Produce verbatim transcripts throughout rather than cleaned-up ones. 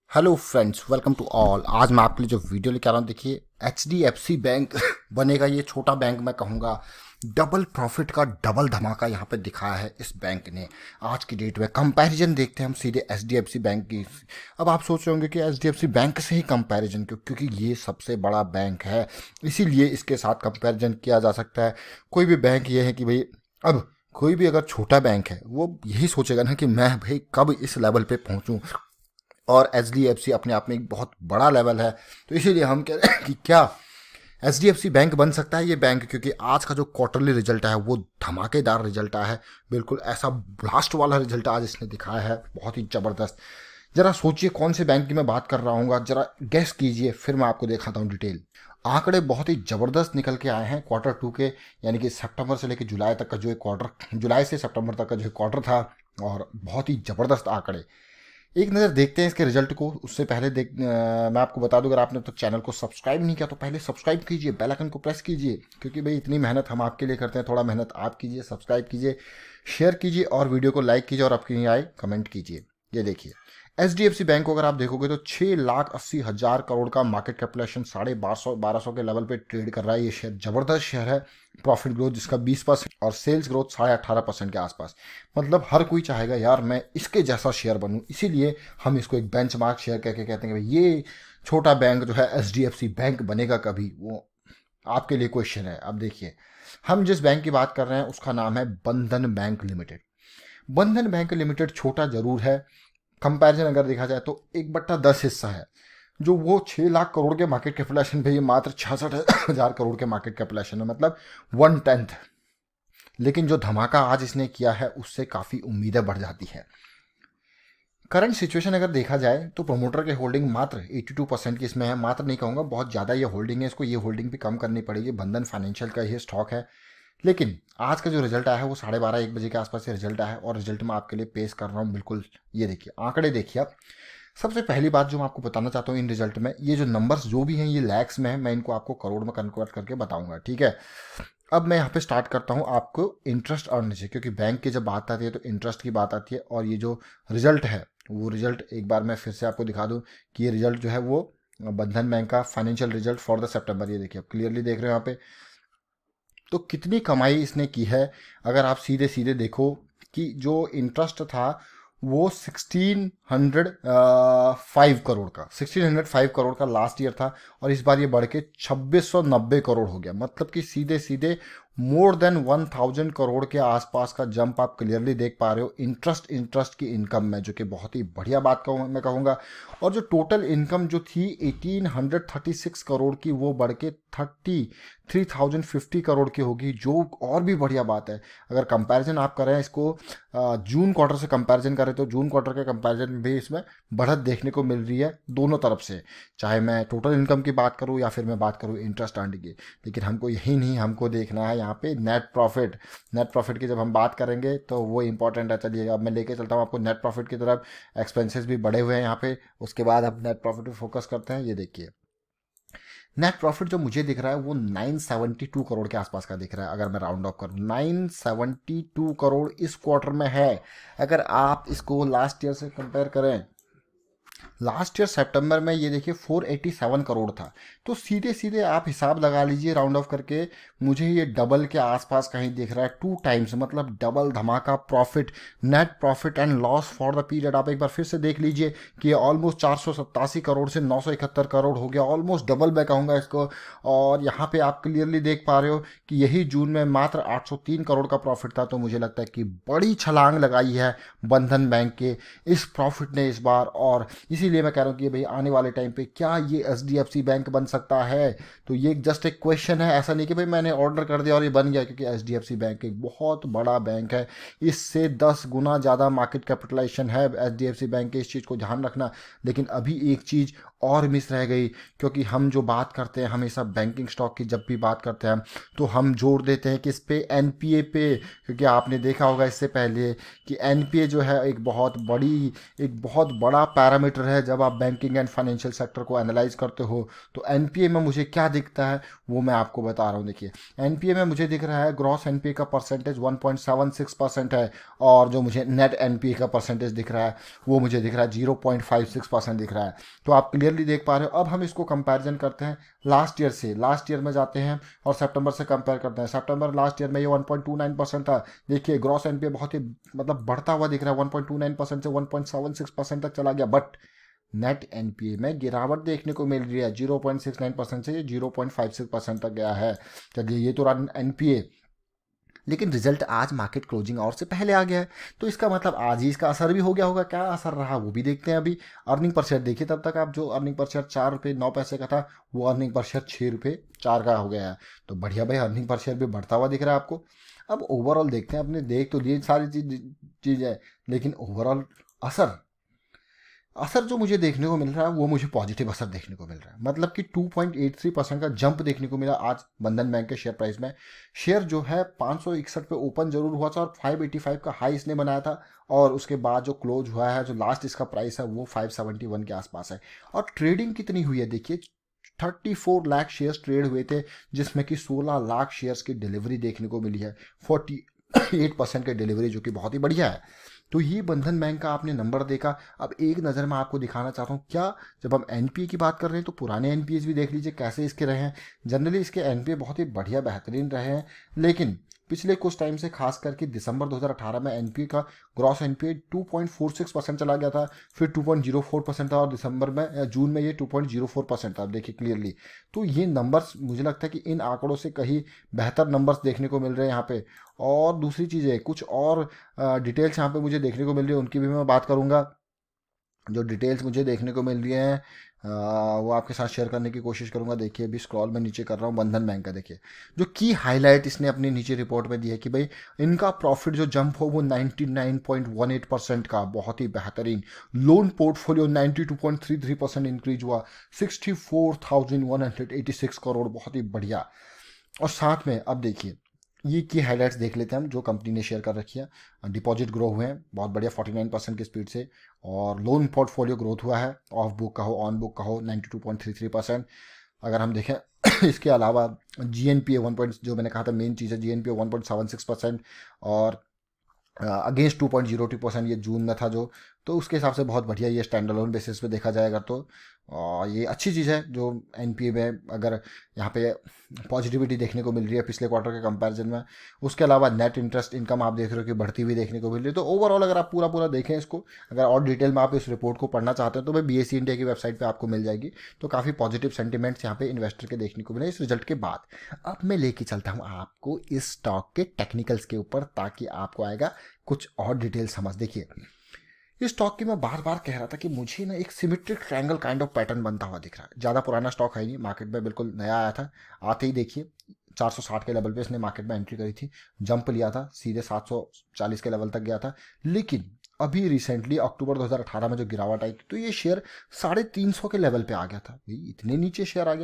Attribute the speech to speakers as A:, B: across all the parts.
A: Hello friends, welcome to all. आज मैं आपके लिए जो वीडियो लेकर आ रहा हूँ, देखिए H D F C bank बनेगा। ये छोटा बैंक मैं कहूँगा, डबल प्रॉफिट का डबल धमाका यहाँ पे दिखाया है इस बैंक ने आज की डेट में। कंपैरिजन देखते हैं हम सीधे H D F C bank की। अब आप सोच रहे होंगे कि H D F C bank से ही कंपैरिजन क्यों, क्योंकि ये सबसे बड़ा बैंक है, इसीलिए इसके साथ कंपैरिजन किया जा सकता है। कोई भी बैंक ये है कि भाई, अब कोई भी अगर छोटा बैंक है वो यही सोचेगा ना कि मैं भाई कब इस लेवल पे पहुंचूं, और एच डी एफ सी अपने आप में एक बहुत बड़ा लेवल है। तो इसीलिए हम कह रहे हैं कि क्या H D F C bank बन सकता है ये बैंक, क्योंकि आज का जो क्वार्टरली रिजल्ट है वो धमाकेदार रिजल्ट है। बिल्कुल ऐसा ब्लास्ट वाला रिजल्ट आज इसने दिखाया है, बहुत ही ज़बरदस्त। जरा सोचिए कौन से बैंक की मैं बात कर रहा हूँ, जरा गेस कीजिए, फिर मैं आपको दिखाता हूँ डिटेल। आंकड़े बहुत ही ज़बरदस्त निकल के आए हैं क्वार्टर टू के, यानी कि सितंबर से लेकर जुलाई तक का जो एक क्वार्टर, जुलाई से सितंबर तक का जो क्वार्टर था, और बहुत ही ज़बरदस्त आंकड़े। एक नज़र देखते हैं इसके रिजल्ट को। उससे पहले देख आ, मैं आपको बता दूं, अगर आपने तो चैनल को सब्सक्राइब नहीं किया तो पहले सब्सक्राइब कीजिए, बेल आइकन को प्रेस कीजिए, क्योंकि भाई इतनी मेहनत हम आपके लिए करते हैं, थोड़ा मेहनत आप कीजिए, सब्सक्राइब कीजिए, शेयर कीजिए और वीडियो को लाइक कीजिए, और आपकी आए कमेंट कीजिए। ये देखिए H D F C bank को अगर आप देखोगे तो छः लाख अस्सी हज़ार करोड़ का मार्केट कैपिटलेशन, साढ़े बारह सौ बारह सौ के लेवल पे ट्रेड कर रहा है। ये शेयर ज़बरदस्त शेयर है। प्रॉफिट ग्रोथ जिसका बीस परसेंट और सेल्स ग्रोथ साढ़े अठारह परसेंट के आसपास। मतलब हर कोई चाहेगा यार मैं इसके जैसा शेयर बनूं, इसीलिए हम इसको एक बेंचमार्क शेयर कह के कहते हैं कि भाई ये छोटा बैंक जो है H D F C bank बनेगा कभी, वो आपके लिए क्वेश्चन है। अब देखिए हम जिस बैंक की बात कर रहे हैं उसका नाम है Bandhan bank limited. Bandhan bank limited छोटा जरूर है, कंपैरिजन अगर देखा जाए तो एक बट्टा दस हिस्सा है। जो वो छः लाख करोड़ के मार्केट कैपिटलेशन पे ये मात्र छियासठ हज़ार करोड़ के मार्केट कैपिटलेशन है, मतलब वन टेंथ। लेकिन जो धमाका आज इसने किया है उससे काफ़ी उम्मीदें बढ़ जाती हैं। करंट सिचुएशन अगर देखा जाए तो प्रोमोटर के होल्डिंग मात्र बयासी परसेंट की इसमें है। मात्र नहीं कहूँगा, बहुत ज़्यादा ये होल्डिंग है, इसको ये होल्डिंग भी कम करनी पड़ेगी। बंधन फाइनेंशियल का ये स्टॉक है। लेकिन आज का जो रिजल्ट आया है वो साढ़े बारह एक बजे के आसपास से रिजल्ट आया है, और रिजल्ट मैं आपके लिए पेश कर रहा हूँ। बिल्कुल ये देखिए आंकड़े देखिए आप। सबसे पहली बात जो मैं आपको बताना चाहता हूँ इन रिजल्ट में, ये जो नंबर्स जो भी हैं ये लैक्स में है, मैं इनको आपको करोड़ में कन्वर्ट करके बताऊंगा, ठीक है। अब मैं यहाँ पे स्टार्ट करता हूँ आपको इंटरेस्ट अर्न से, क्योंकि बैंक की जब बात आती है तो इंटरेस्ट की बात आती है। और ये जो रिजल्ट है वो रिजल्ट एक बार मैं फिर से आपको दिखा दूँ कि ये रिजल्ट जो है वो बंधन बैंक का financial result for the September, ये देखिए आप क्लियरली देख रहे हो यहाँ पे। तो कितनी कमाई इसने की है अगर आप सीधे सीधे देखो कि जो इंटरेस्ट था वो सिक्सटीन हंड्रेड फाइव करोड़ का सिक्सटीन हंड्रेड फाइव करोड़ का लास्ट ईयर था, और इस बार ये बढ़ के छब्बीस सौ नब्बे करोड़ हो गया। मतलब कि सीधे सीधे more than one thousand crore के आसपास का जंप आप क्लियरली देख पा रहे हो इंटरेस्ट इंटरेस्ट की इनकम में, जो कि बहुत ही बढ़िया बात कहूँ मैं कहूँगा। और जो टोटल इनकम जो थी eighteen hundred thirty six crore की, वो बढ़ के thirty three thousand fifty crore की होगी, जो और भी बढ़िया बात है। अगर कंपैरिजन आप करें इसको जून क्वार्टर से कंपैरिजन करें तो जून क्वार्टर के कंपैरिजन में भी इसमें बढ़त देखने को मिल रही है दोनों तरफ से, चाहे मैं टोटल इनकम की बात करूं या फिर मैं बात करूं इंटरेस्ट अर्न की। लेकिन हमको यही नहीं, हमको देखना है यहाँ पे नेट प्रॉफिट। नेट प्रॉफिट की जब हम बात करेंगे तो वो इंपॉर्टेंट है। चलिए अब मैं लेके चलता हूँ आपको नेट प्रॉफिट की तरफ। एक्सपेंसेस भी बढ़े हुए हैं यहाँ पे, उसके बाद हम नेट प्रॉफिट पे फोकस करते हैं। ये देखिए नेट प्रॉफिट जो मुझे दिख रहा है वो नौ सौ बहत्तर करोड़ के आसपास का दिख रहा है। अगर मैं राउंड ऑफ करूं, नौ सौ बहत्तर करोड़ इस क्वार्टर में है। अगर आप इसको लास्ट ईयर से कंपेयर करें, लास्ट ईयर सितंबर में ये देखिए चार सौ सत्तासी करोड़ था। तो सीधे सीधे आप हिसाब लगा लीजिए राउंड ऑफ करके, मुझे ये डबल के आसपास कहीं दिख रहा है, टू टाइम्स, मतलब डबल धमाका profit. Net profit and loss for the period आप एक बार फिर से देख लीजिए कि ऑलमोस्ट चार सौ सत्तासी करोड़ से नौ सौ इकहत्तर करोड़ हो गया, ऑलमोस्ट डबल मैं कहूँगा इसको। और यहाँ पे आप क्लियरली देख पा रहे हो कि यही जून में मात्र आठ सौ तीन करोड़ का प्रॉफिट था। तो मुझे लगता है कि बड़ी छलांग लगाई है बंधन बैंक के इस प्रॉफिट ने इस बार, और इसीलिए मैं कह रहा हूँ कि भाई आने वाले टाइम पे क्या ये H D F C bank बन सकता है। तो ये जस्ट एक क्वेश्चन है, ऐसा नहीं कि भाई मैंने ऑर्डर कर दिया और ये बन गया, क्योंकि H D F C bank एक बहुत बड़ा बैंक है। इससे दस गुना ज़्यादा मार्केट कैपिटलाइजेशन है H D F C bank के, इस चीज़ को ध्यान रखना। लेकिन अभी एक चीज़ और मिस रह गई, क्योंकि हम जो बात करते हैं हमेशा बैंकिंग स्टॉक की, जब भी बात करते हैं तो हम जोड़ देते हैं किस पे, एन पी ए पे। क्योंकि आपने देखा होगा इससे पहले कि एन पी ए जो है एक बहुत बड़ी एक बहुत बड़ा पैरामीटर है है जब आप बैंकिंग एंड फाइनेंशियल सेक्टर को एनालाइज करते हो तो एनपीए में मुझे क्या दिखता है वो मैं आपको बता रहा हूँ। देखिए एनपीए में मुझे दिख रहा है ग्रॉस एनपीए का percentage one point seven six percent है, और जो मुझे नेट एनपीए का परसेंटेज दिख रहा है वो मुझे दिख रहा है zero point five six percent दिख रहा है। तो आप क्लियरली देख पा रहे हो। अब हम इसको कंपैरिजन करते हैं लास्ट ईयर से। लास्ट ईयर में जाते हैं और सितंबर से कंपेयर करते हैं। सितंबर लास्ट ईयर में ये one point two nine percent था। देखिए ग्रॉस एनपीए बहुत ही मतलब बढ़ता हुआ दिख रहा है, one point two nine percent से one point seven six percent तक चला गया। बट नेट एनपीए में गिरावट देखने को मिल रही है, zero point six nine percent से ये zero point five six percent तक गया है। चलिए ये तो रहा एनपीए, लेकिन रिजल्ट आज मार्केट क्लोजिंग आवर से पहले आ गया है, तो इसका मतलब आज ही इसका असर भी हो गया होगा। क्या असर रहा वो भी देखते हैं। अभी अर्निंग पर शेयर देखिए, तब तक आप जो अर्निंग पर शेयर चार रुपये नौ पैसे का था वो अर्निंग पर शेयर छः रुपये चार का हो गया है। तो बढ़िया भाई, अर्निंग पर शेयर भी बढ़ता हुआ दिख रहा है आपको। अब ओवरऑल देखते हैं, अपने देख तो लिए सारी चीज चीज़ है, लेकिन ओवरऑल असर असर जो मुझे देखने को मिल रहा है वो मुझे पॉजिटिव असर देखने को मिल रहा है। मतलब कि two point eight three percent का जंप देखने को मिला आज बंधन बैंक के शेयर प्राइस में। शेयर जो है पाँच सौ इकसठ पे ओपन जरूर हुआ था और फाइव एटी फाइव का हाई इसने बनाया था, और उसके बाद जो क्लोज हुआ है, जो लास्ट इसका प्राइस है वो फाइव सेवेंटी वन के आसपास है। और ट्रेडिंग कितनी हुई है देखिए, thirty four lakh shares trade हुए थे, जिसमें कि सोलह लाख शेयर्स की डिलीवरी देखने को मिली है, फोर्टी एट परसेंट की डिलीवरी, जो कि बहुत ही बढ़िया है। तो ये बंधन बैंक का आपने नंबर देखा। अब एक नज़र मैं आपको दिखाना चाहता हूँ, क्या जब हम एनपीए की बात कर रहे हैं तो पुराने एनपीए भी देख लीजिए कैसे इसके रहे हैं। जनरली इसके एनपीए बहुत ही बढ़िया बेहतरीन रहे हैं, लेकिन पिछले कुछ टाइम से खास करके दिसंबर दो हज़ार अठारह में एनपीए का gross NPA two point four six percent चला गया था, फिर two point zero four percent था, और दिसंबर में या जून में ये two point zero four percent था। आप देखिए क्लियरली। तो ये नंबर्स मुझे लगता है कि इन आंकड़ों से कहीं बेहतर नंबर्स देखने को मिल रहे हैं यहाँ पे। और दूसरी चीज़ है, कुछ और डिटेल्स यहाँ पे मुझे देखने को मिल रही है, उनकी भी मैं बात करूँगा। जो डिटेल्स मुझे देखने को मिल रही हैं वो आपके साथ शेयर करने की कोशिश करूंगा। देखिए अभी स्क्रॉल में नीचे कर रहा हूँ बंधन बैंक का। देखिए जो की हाईलाइट इसने अपनी नीचे रिपोर्ट में दी है कि भाई इनका प्रॉफिट जो जंप हो वो ninety nine point one eight percent का, बहुत ही बेहतरीन। Loan portfolio ninety two point three three percent increase हुआ, sixty four thousand one hundred eighty six crore, बहुत ही बढ़िया। और साथ में अब देखिए ये की हाईलाइट्स देख लेते हैं हम जो कंपनी ने शेयर कर रखी है। डिपॉजिट ग्रो हुए हैं बहुत बढ़िया फोर्टी नाइन परसेंट की स्पीड से, और लोन पोर्टफोलियो ग्रोथ हुआ है, ऑफ बुक का हो ऑन बुक का हो ninety two point three three percent. अगर हम देखें इसके अलावा जीएनपीए वन पॉइंट, जो मैंने कहा था मेन चीज़ है, GNPA one point seven six percent और against two point zero two percent ये जून में था जो, तो उसके हिसाब से बहुत बढ़िया ये स्टैंड अलोन बेसिस पे देखा जाएगा तो और ये अच्छी चीज़ है। जो एनपीए में अगर यहाँ पे पॉजिटिविटी देखने को मिल रही है पिछले क्वार्टर के कंपैरिजन में। उसके अलावा नेट इंटरेस्ट इनकम आप देख रहे हो कि बढ़ती हुई देखने को मिल रही है। तो ओवरऑल अगर आप पूरा पूरा देखें इसको, अगर और डिटेल में आप इस रिपोर्ट को पढ़ना चाहते हैं तो भाई बीएसई इंडिया की वेबसाइट पर आपको मिल जाएगी। तो काफ़ी पॉजिटिव सेंटिमेंट्स यहाँ पे इन्वेस्टर के देखने को मिले इस रिजल्ट के बाद। अब मैं लेके चलता हूँ आपको इस स्टॉक के टेक्निकल्स के ऊपर, ताकि आपको आएगा कुछ और डिटेल समझ। देखिए इस स्टॉक की मैं बार बार कह रहा था कि मुझे ना एक symmetric triangle kind of pattern बनता हुआ दिख रहा है। ज़्यादा पुराना स्टॉक है नहीं, मार्केट में बिल्कुल नया आया था। आते ही देखिए चार सौ साठ के लेवल पे इसने मार्केट में एंट्री करी थी, जंप लिया था, सीधे सात सौ चालीस के लेवल तक गया था। लेकिन अभी रिसेंटली अक्टूबर दो हज़ार अठारह में जो गिरावट आई तो ये शेयर साढ़े तीन सौ के लेवल पे आ गया था। इतने नीचे शेयर आ गया।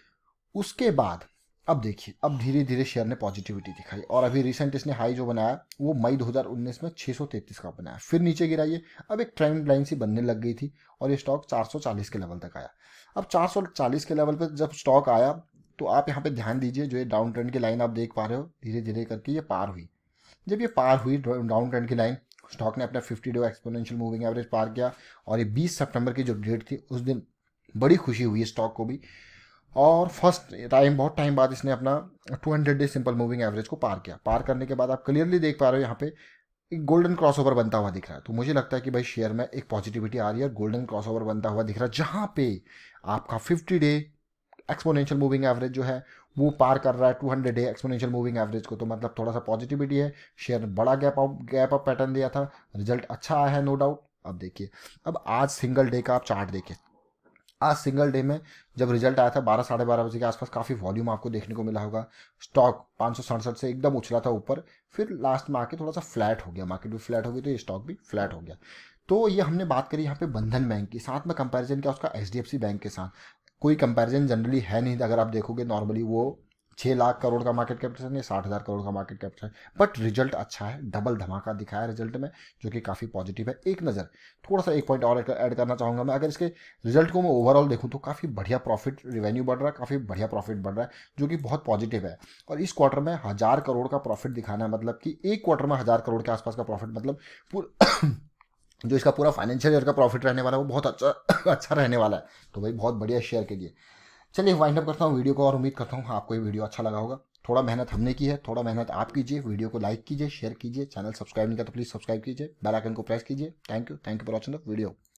A: उसके बाद अब देखिए अब धीरे धीरे शेयर ने पॉजिटिविटी दिखाई, और अभी रिसेंट इसने हाई जो बनाया वो मई दो हज़ार उन्नीस में छह सौ तैंतीस का बनाया, फिर नीचे गिराइए। अब एक ट्रेंड लाइन सी बनने लग गई थी और ये स्टॉक चार सौ चालीस के लेवल तक आया। अब चार सौ चालीस के लेवल पर जब स्टॉक आया तो आप यहाँ पे ध्यान दीजिए, जो ये डाउन ट्रेंड की लाइन आप देख पा रहे हो धीरे धीरे करके ये पार हुई। जब ये पार हुई डाउन ट्रेंड की लाइन, स्टॉक ने अपना fifty day exponential moving average पार किया, और ये बीस सितंबर की जो डेट थी उस दिन बड़ी खुशी हुई स्टॉक को भी, और फर्स्ट टाइम बहुत टाइम बाद इसने अपना two hundred day simple moving average को पार किया। पार करने के बाद आप क्लियरली देख पा रहे हो यहाँ पे एक गोल्डन क्रॉसओवर बनता हुआ दिख रहा है। तो मुझे लगता है कि भाई शेयर में एक पॉजिटिविटी आ रही है, गोल्डन क्रॉसओवर बनता हुआ दिख रहा है, जहाँ पे आपका fifty day exponential moving average जो है वो पार कर रहा है two hundred day exponential moving average को। तो मतलब थोड़ा सा पॉजिटिविटी है। शेयर बड़ा gap up gap up pattern दिया था, रिजल्ट अच्छा आया है नो डाउट। अब देखिए अब आज सिंगल डे का आप चार्ट देखिए, आज सिंगल डे में जब रिजल्ट आया था बारह साढ़े बारह बजे के आसपास काफ़ी वॉल्यूम आपको देखने को मिला होगा। स्टॉक पाँच सौ सड़सठ से एकदम उछला था ऊपर, फिर लास्ट में आके थोड़ा सा फ्लैट हो गया, मार्केट भी फ्लैट हो गई तो ये स्टॉक भी फ्लैट हो गया। तो ये हमने बात करी यहाँ पे बंधन बैंक की, साथ में कंपैरिजन किया उसका H D F C bank के साथ। कोई कंपैरिजन जनरली है नहीं, अगर आप देखोगे नॉर्मली वो छः लाख करोड़ का मार्केट कैपिटल है, साठ हज़ार करोड़ का मार्केट कैपिटल है, बट रिजल्ट अच्छा है, डबल धमाका दिखाया रिजल्ट में, जो कि काफ़ी पॉजिटिव है। एक नज़र थोड़ा सा एक पॉइंट और ऐड करना चाहूँगा मैं, अगर इसके रिजल्ट को मैं ओवरऑल देखूँ तो काफ़ी बढ़िया प्रॉफिट, रिवेन्यू बढ़ रहा है, काफ़ी बढ़िया प्रॉफिट बढ़ रहा है, जो कि बहुत पॉजिटिव है। और इस क्वार्टर में हज़ार करोड़ का प्रॉफिट दिखाना है, मतलब कि एक क्वार्टर में हज़ार करोड़ के आसपास का प्रॉफिट, मतलब पूरा जो इसका पूरा फाइनेंशियल ईयर का प्रॉफिट रहने वाला है वो बहुत अच्छा अच्छा रहने वाला है। तो भाई बहुत बढ़िया शेयर के लिए। चलिए वाइंड अप करता हूँ वीडियो को, और उम्मीद करता हूँ आपको ये वीडियो अच्छा लगा होगा। थोड़ा मेहनत हमने की है, थोड़ा मेहनत आप कीजिए, वीडियो को लाइक कीजिए, शेयर कीजिए, चैनल सब्सक्राइब नहीं किया तो प्लीज़ सब्सक्राइब कीजिए, बेल आइकन को प्रेस कीजिए। Thank you thank you for watching the video.